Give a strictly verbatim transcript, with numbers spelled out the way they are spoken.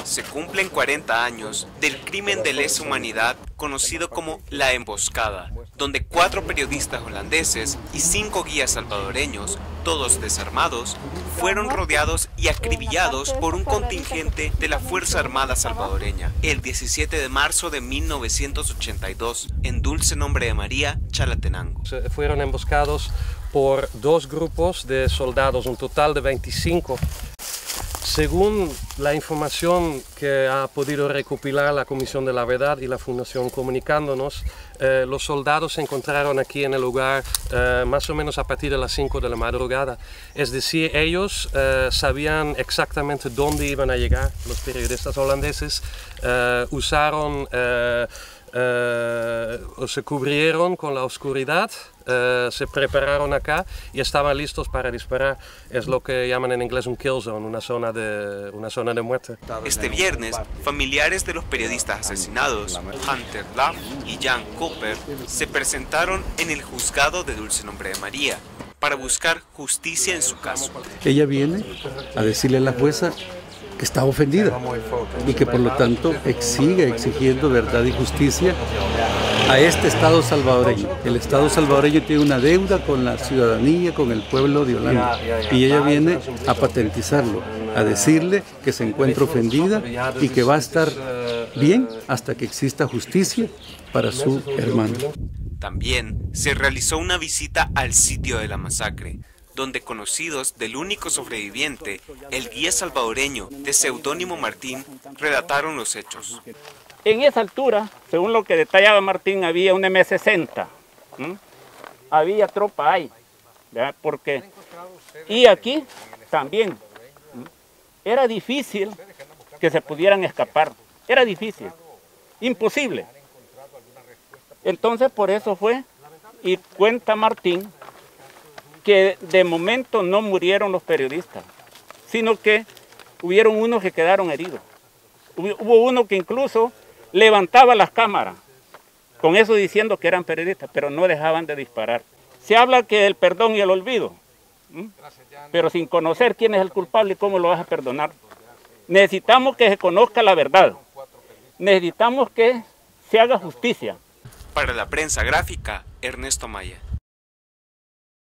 Se cumplen cuarenta años del crimen de lesa humanidad conocido como La Emboscada, donde cuatro periodistas holandeses y cinco guías salvadoreños, todos desarmados, fueron rodeados y acribillados por un contingente de la Fuerza Armada Salvadoreña el diecisiete de marzo de mil novecientos ochenta y dos en Dulce Nombre de María, Chalatenango. Fueron emboscados por dos grupos de soldados, un total de veinticinco. Según la información que ha podido recopilar la Comisión de la Verdad y la Fundación Comunicándonos, eh, los soldados se encontraron aquí en el lugar eh, más o menos a partir de las cinco de la madrugada. Es decir, ellos eh, sabían exactamente dónde iban a llegar. Los periodistas holandeses eh, usaron eh, eh, o se cubrieron con la oscuridad. Uh, se prepararon acá y estaban listos para disparar. Es lo que llaman en inglés un kill zone, una zona de, una zona de muerte. Este viernes, familiares de los periodistas asesinados, Hunter Love y Jan Cooper, se presentaron en el juzgado de Dulce Nombre de María para buscar justicia en su caso. Ella viene a decirle a la jueza que está ofendida y que por lo tanto sigue exigiendo verdad y justicia a este Estado salvadoreño. El Estado salvadoreño tiene una deuda con la ciudadanía, con el pueblo de Holanda, y ella viene a patentizarlo, a decirle que se encuentra ofendida y que va a estar bien hasta que exista justicia para su hermano. También se realizó una visita al sitio de la masacre, donde conocidos del único sobreviviente, el guía salvadoreño de seudónimo Martín, relataron los hechos. En esa altura, según lo que detallaba Martín, había un eme sesenta, ¿m? Había tropa ahí, ¿verdad? Porque, y aquí también, ¿m? Era difícil que se pudieran escapar, era difícil, imposible. Entonces por eso fue, y cuenta Martín, que de momento no murieron los periodistas, sino que hubieron unos que quedaron heridos. Hubo uno que incluso levantaba las cámaras, con eso diciendo que eran periodistas, pero no dejaban de disparar. Se habla que el perdón y el olvido, ¿m? Pero sin conocer quién es el culpable y cómo lo vas a perdonar. Necesitamos que se conozca la verdad, necesitamos que se haga justicia. Para la prensa gráfica, Ernesto Maya.